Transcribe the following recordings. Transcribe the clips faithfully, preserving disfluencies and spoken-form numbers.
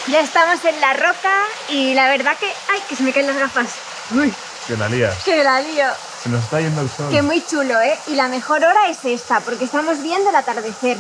Ya estamos en la roca y la verdad que... ¡Ay, que se me caen las gafas! ¡Uy! Que la lías. ¡Que la lío! Se nos está yendo el sol. Que muy chulo, ¿eh? Y la mejor hora es esta, porque estamos viendo el atardecer.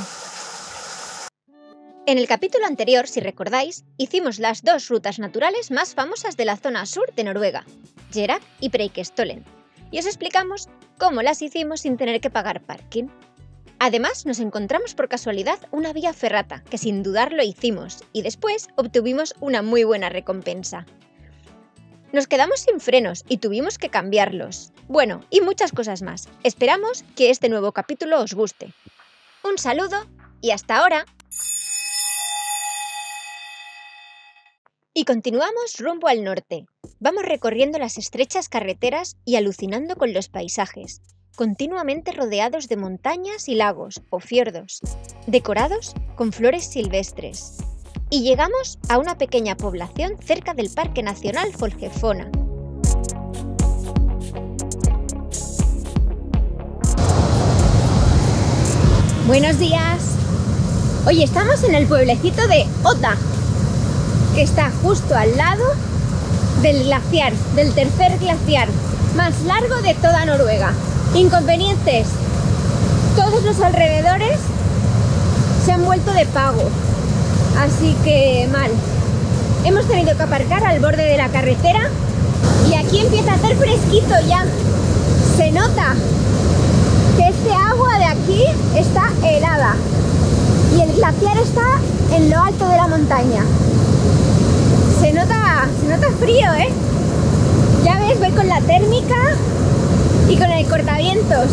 En el capítulo anterior, si recordáis, hicimos las dos rutas naturales más famosas de la zona sur de Noruega, Gerak y Preikestolen, y os explicamos cómo las hicimos sin tener que pagar parking. Además, nos encontramos por casualidad una vía ferrata, que sin dudarlo hicimos, y después obtuvimos una muy buena recompensa. Nos quedamos sin frenos y tuvimos que cambiarlos. Bueno, y muchas cosas más. Esperamos que este nuevo capítulo os guste. Un saludo y hasta ahora. Y continuamos rumbo al norte. Vamos recorriendo las estrechas carreteras y alucinando con los paisajes, continuamente rodeados de montañas y lagos o fiordos, decorados con flores silvestres. Y llegamos a una pequeña población cerca del Parque Nacional Folgefonna. Buenos días. Hoy estamos en el pueblecito de Ota, que está justo al lado del glaciar, del tercer glaciar más largo de toda Noruega. Inconvenientes: todos los alrededores se han vuelto de pago, así que mal. Hemos tenido que aparcar al borde de la carretera y aquí empieza a hacer fresquito ya. Se nota que este agua de aquí está helada y el glaciar está en lo alto de la montaña. Se nota, se nota frío, ¿eh? Ya ves, voy con la térmica y con el cortavientos.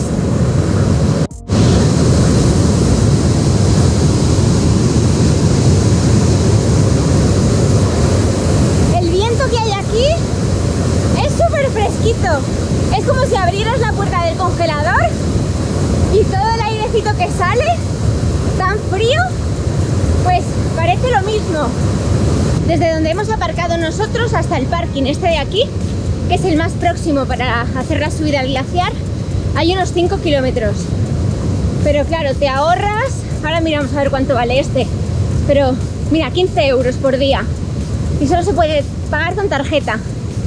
El viento que hay aquí es súper fresquito. Es como si abrieras la puerta del congelador y todo el airecito que sale, tan frío, pues parece lo mismo. Desde donde hemos aparcado nosotros hasta el parking este de aquí, que es el más próximo para hacer la subida al glaciar, hay unos cinco kilómetros. Pero claro, te ahorras... Ahora miramos a ver cuánto vale este. Pero mira, quince euros por día. Y solo se puede pagar con tarjeta.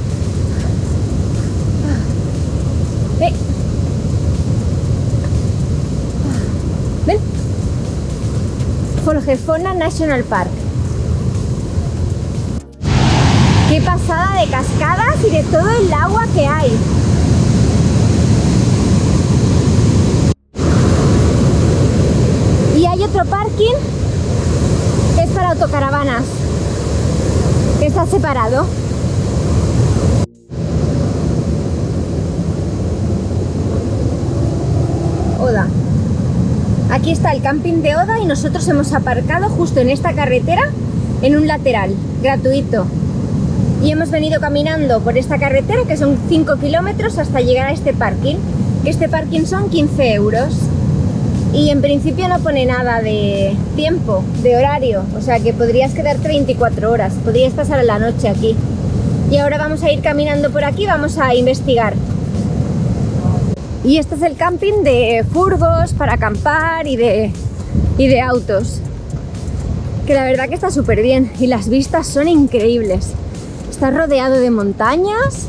Eh. Ven. Folgefonna National Park. ¡Qué pasada de cascadas y de todo el agua que hay! Y hay otro parking que es para autocaravanas, que está separado. Oda. Aquí está el camping de Oda y nosotros hemos aparcado justo en esta carretera en un lateral, gratuito. Y hemos venido caminando por esta carretera, que son cinco kilómetros, hasta llegar a este parking. Este parking son quince euros. Y en principio no pone nada de tiempo, de horario. O sea que podrías quedarte veinticuatro horas, podrías pasar la noche aquí. Y ahora vamos a ir caminando por aquí, vamos a investigar. Y este es el camping de furgos para acampar y de, y de autos. Que la verdad que está súper bien y las vistas son increíbles. Está rodeado de montañas.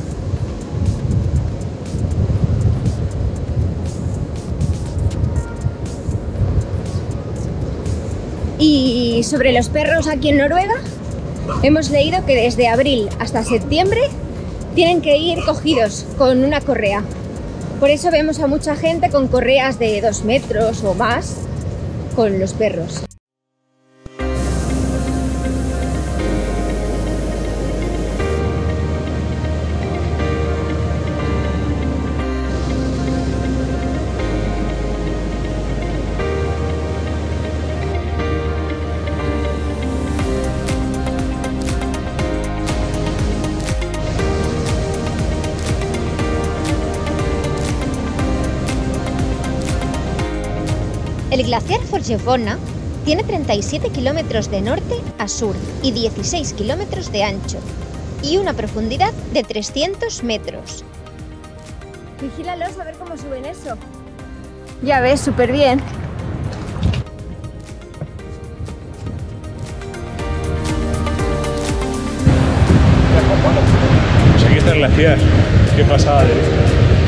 Y sobre los perros aquí en Noruega, hemos leído que desde abril hasta septiembre tienen que ir cogidos con una correa. Por eso vemos a mucha gente con correas de dos metros o más con los perros. El glaciar Folgefonna tiene treinta y siete kilómetros de norte a sur y dieciséis kilómetros de ancho y una profundidad de trescientos metros. Vigílalos a ver cómo suben eso. Ya ves, súper bien. el glaciar. Qué pasada de vista.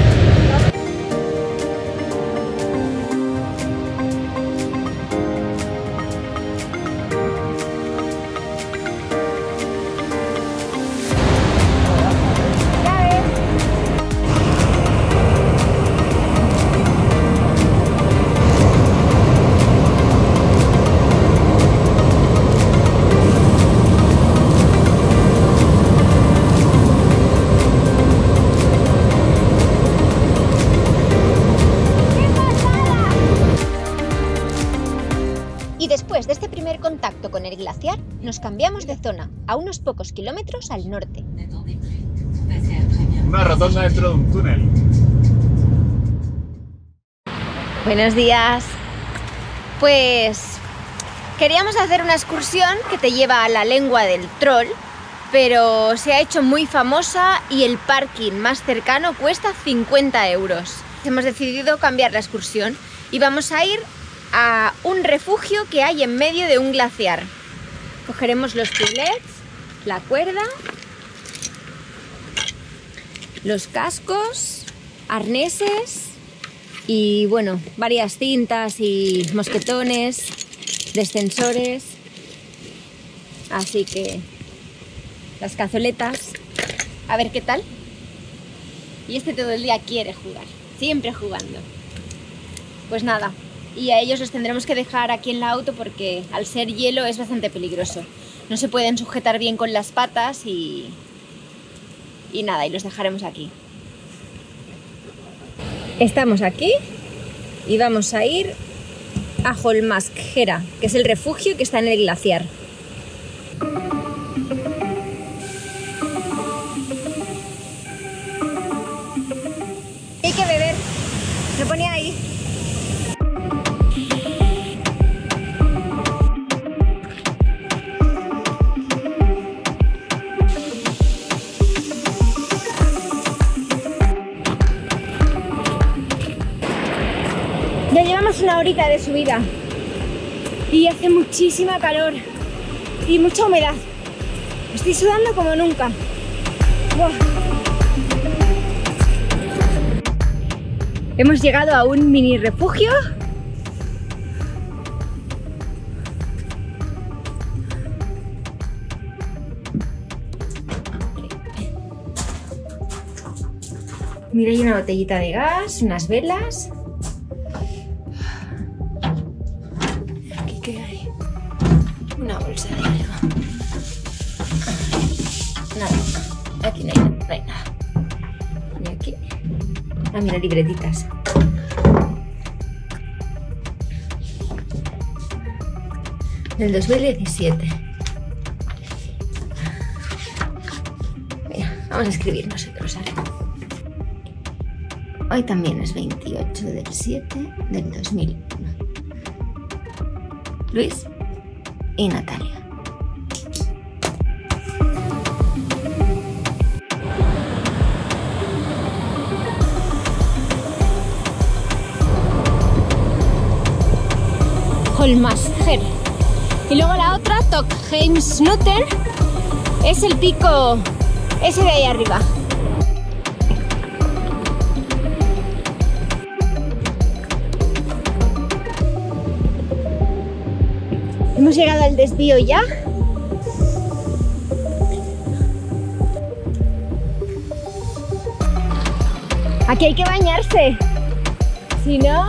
Y después de este primer contacto con el glaciar, nos cambiamos de zona, a unos pocos kilómetros al norte. Una rotonda dentro de un túnel. Buenos días. Pues queríamos hacer una excursión que te lleva a la lengua del troll, pero se ha hecho muy famosa y el parking más cercano cuesta cincuenta euros. Hemos decidido cambiar la excursión y vamos a ir a un refugio que hay en medio de un glaciar. Cogeremos los piolets, la cuerda, los cascos, arneses y bueno, varias cintas y mosquetones, descensores. Así que las cazoletas, a ver qué tal. Y este todo el día quiere jugar, siempre jugando. Pues nada. Y a ellos los tendremos que dejar aquí en la auto porque al ser hielo es bastante peligroso. No se pueden sujetar bien con las patas y, y nada, y los dejaremos aquí. Estamos aquí y vamos a ir a Holmasquera, que es el refugio que está en el glaciar. Hay que beber, se pone ahí. Ya llevamos una horita de subida y hace muchísima calor y mucha humedad. Estoy sudando como nunca. Buah. Hemos llegado a un mini refugio. Mira, hay una botellita de gas, unas velas. ¿Qué hay? Una bolsa de algo. Nada, aquí no hay, no hay nada. Y aquí. Ah, mira, libretitas. Del dos mil diecisiete. Mira, vamos a escribir nosotros algo. Hoy también es veintiocho del siete del dos mil uno. Luis y Natalia. Holmasquer. Y luego la otra, Tokheimsnutter, es el pico ese de ahí arriba. Hemos llegado al desvío ya. Aquí hay que bañarse. Si no...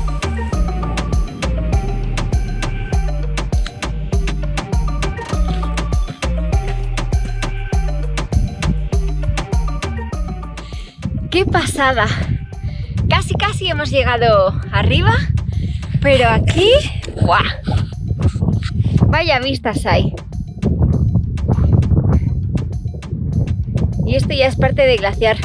¡Qué pasada! Casi casi hemos llegado arriba, pero aquí... ¡guau! Vaya vistas hay. Y esto ya es parte del glaciar.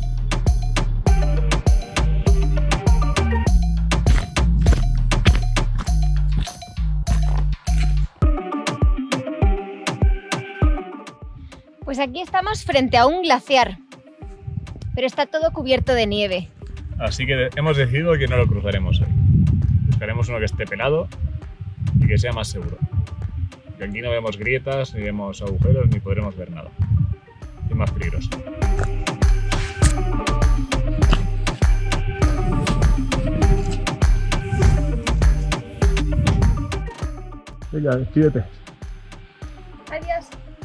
Pues aquí estamos frente a un glaciar, pero está todo cubierto de nieve. Así que hemos decidido que no lo cruzaremos hoy. Buscaremos uno que esté pelado y que sea más seguro. Que aquí no vemos grietas, ni vemos agujeros, ni podremos ver nada. Es más peligroso. Venga, despídete. Adiós.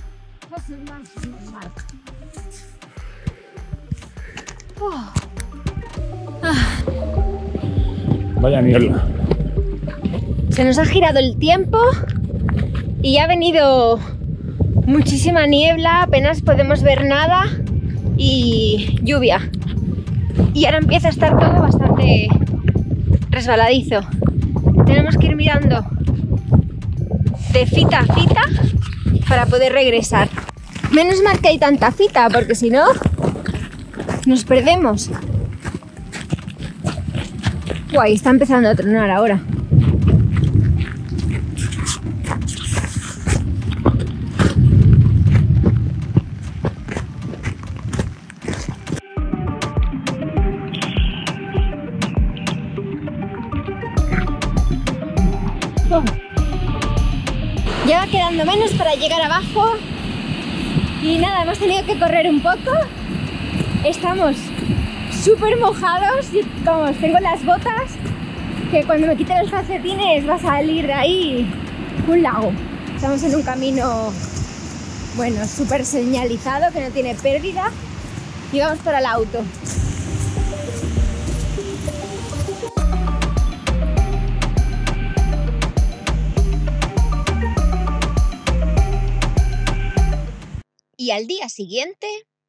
Oh. Ah. Vaya niebla. Se nos ha girado el tiempo y ha venido muchísima niebla, apenas podemos ver nada y lluvia. Y ahora empieza a estar todo bastante resbaladizo. Tenemos que ir mirando de fita a fita para poder regresar. Menos mal que hay tanta fita, porque si no nos perdemos. Guay, está empezando a tronar ahora. Oh. Ya va quedando menos para llegar abajo. Y nada, hemos tenido que correr un poco. Estamos súper mojados. Vamos, tengo las botas que cuando me quite los calcetines va a salir de ahí un lago. Estamos en un camino, bueno, súper señalizado, que no tiene pérdida. Y vamos para el auto. Y al día siguiente...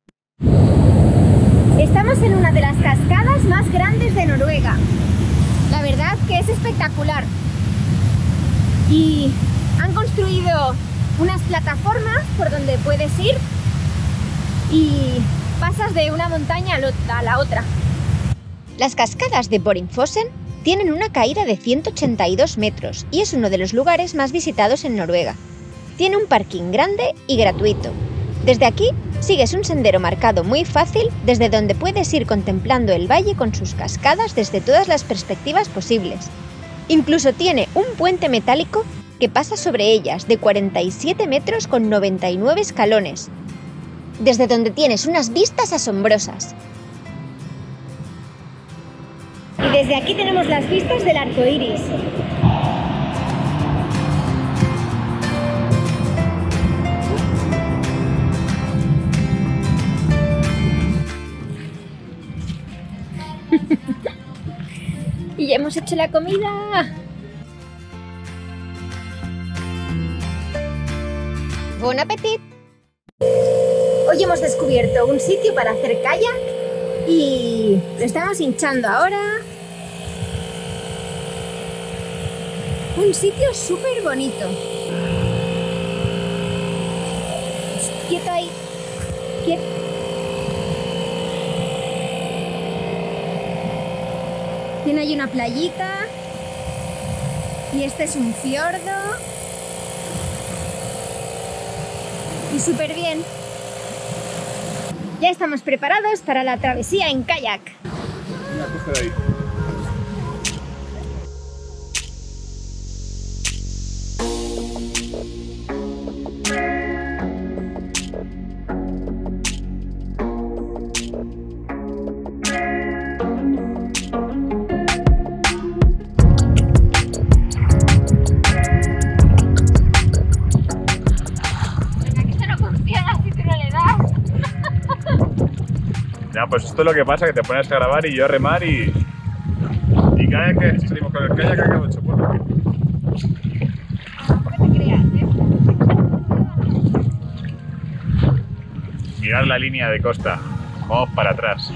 Estamos en una de las cascadas más grandes de Noruega. La verdad que es espectacular. Y han construido unas plataformas por donde puedes ir y pasas de una montaña a la otra. Las cascadas de Borimfossen tienen una caída de ciento ochenta y dos metros y es uno de los lugares más visitados en Noruega. Tiene un parking grande y gratuito. Desde aquí sigues un sendero marcado muy fácil desde donde puedes ir contemplando el valle con sus cascadas desde todas las perspectivas posibles. Incluso tiene un puente metálico que pasa sobre ellas de cuarenta y siete metros con noventa y nueve escalones, desde donde tienes unas vistas asombrosas. Y desde aquí tenemos las vistas del arco iris. Y ya hemos hecho la comida. ¡Bon appetit! Hoy hemos descubierto un sitio para hacer kayak y lo estamos hinchando ahora. Un sitio súper bonito. Quieto ahí. Quieto. Tiene ahí una playita y este es un fiordo y súper bien. Ya estamos preparados para la travesía en kayak. Venga, coge de ahí. Ya, pues esto es lo que pasa, que te pones a grabar y yo a remar y... Y cada vez que salimos con el kayak acabo hecho por aquí. No te creas, ¿eh? Mirad la línea de costa. Vamos para atrás.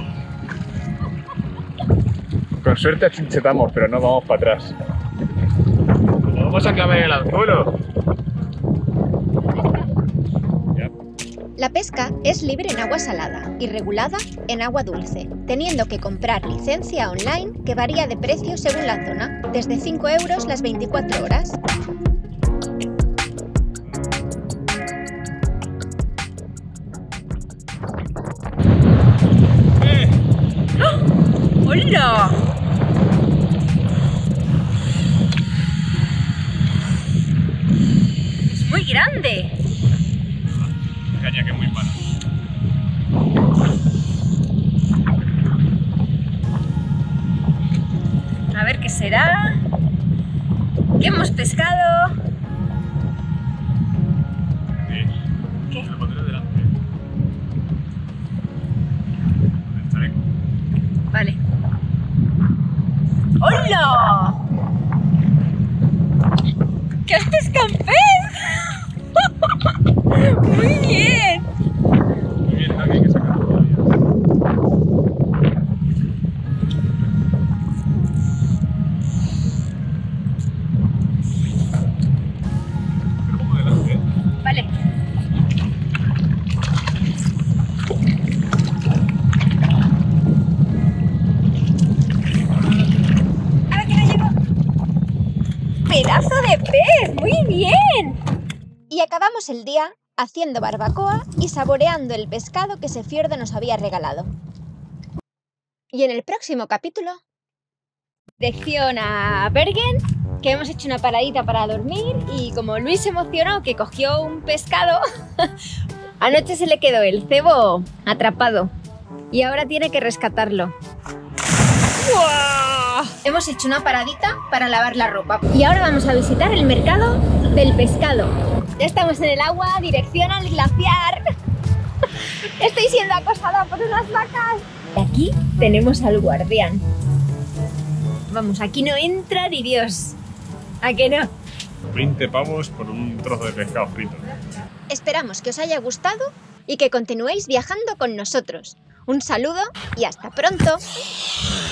Con suerte achinchetamos, pero no vamos para atrás. ¿Nos vamos a clavar el anzuelo? La pesca es libre en agua salada y regulada en agua dulce, teniendo que comprar licencia online que varía de precio según la zona, desde cinco euros las veinticuatro horas. ¡Eh! ¡Hola! Es muy grande. Caña que es muy mala. A ver qué será. ¿Qué hemos pescado? pez! ¡Muy bien! Y acabamos el día haciendo barbacoa y saboreando el pescado que Sefiordo nos había regalado. Y en el próximo capítulo... Dirección a Bergen, que hemos hecho una paradita para dormir y como Luis se emocionó que cogió un pescado, anoche se le quedó el cebo atrapado y ahora tiene que rescatarlo. ¡Wow! Hemos hecho una paradita para lavar la ropa y ahora vamos a visitar el mercado del pescado. Ya estamos en el agua, dirección al glaciar. Estoy siendo acosada por unas vacas. Y aquí tenemos al guardián. Vamos, aquí no entra ni Dios. ¿A que no? veinte pavos por un trozo de pescado frito. Esperamos que os haya gustado y que continuéis viajando con nosotros. Un saludo y hasta pronto.